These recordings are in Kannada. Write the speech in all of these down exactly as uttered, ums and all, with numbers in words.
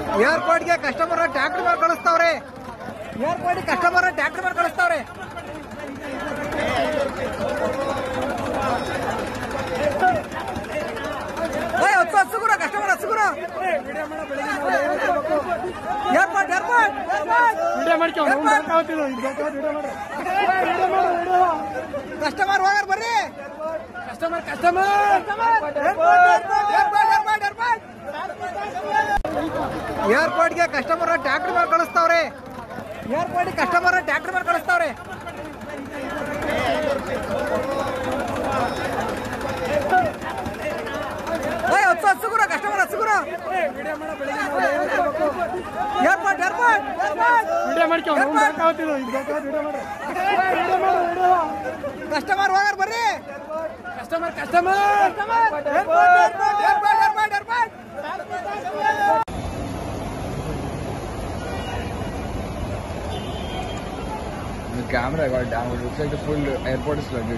ಏರ್ಪೋರ್ಟ್ಗೆ ಕಸ್ಟಮರ್ ಟ್ಯಾಕ್ಟ್ರಿ ಮಾಡಿ ಕಳಿಸ್ತಾವ್ರೆ. ಏರ್ಪೋರ್ಟ್ ಕಸ್ಟಮರ್ ಟ್ಯಾಕ್ಟ್ರಿ ಮಾಡಿ ಕಳಿಸ್ತಾವ್ರೆ. ಹತ್ತು ಹಸುಗುರ ಕಸ್ಟಮರ್ ಹಸುಗುರ ಏರ್ಪೋರ್ಟ್ ಏರ್ಪೋರ್ಟ್ ಕಸ್ಟಮರ್ ಹೋಗಾರ ಬರ್ರಿ. ಕಸ್ಟಮರ್ ಕಸ್ಟಮರ್ ಏರ್ಪೋರ್ಟ್ಗೆ ಕಸ್ಟಮರ್ ಟ್ಯಾಕ್ಟ್ರಿ ಮಾಡಿ ಕಳಿಸ್ತಾವ್ರೆ. ಏರ್ಪೋರ್ಟ್ ಕಸ್ಟಮರ್ ಟ್ಯಾಕ್ಟ್ರಿ ಮಾಡಿ ಕಳಿಸ್ತಾವ್ರೆ. ಹತ್ತು ಹಸುಗುರ ಕಸ್ಟಮರ್ ಹಸುಗುರ ಏರ್ಪೋರ್ಟ್ ಏರ್ಪೋರ್ಟ್ ಕಸ್ಟಮರ್ ಹೋಗಾರ ಬರ್ರಿ. Customer customer The camera got down. It looks like the full airport is flooded.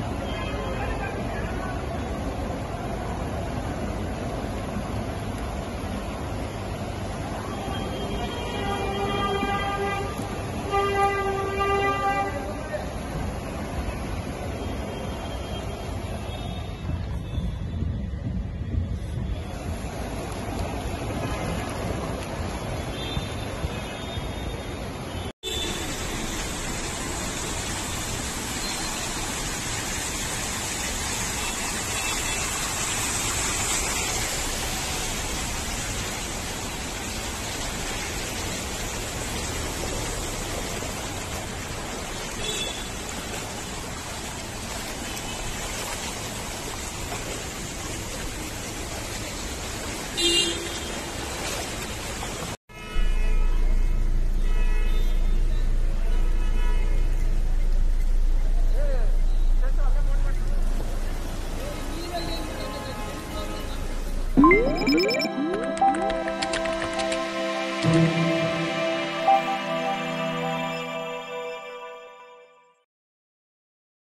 You